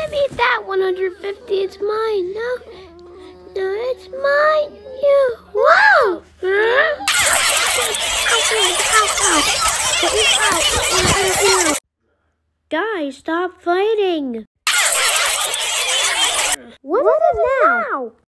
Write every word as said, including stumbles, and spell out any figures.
Give me that one hundred fifty. It's mine. No, no, it's mine. You. Whoa! Guys, stop fighting. What is it now?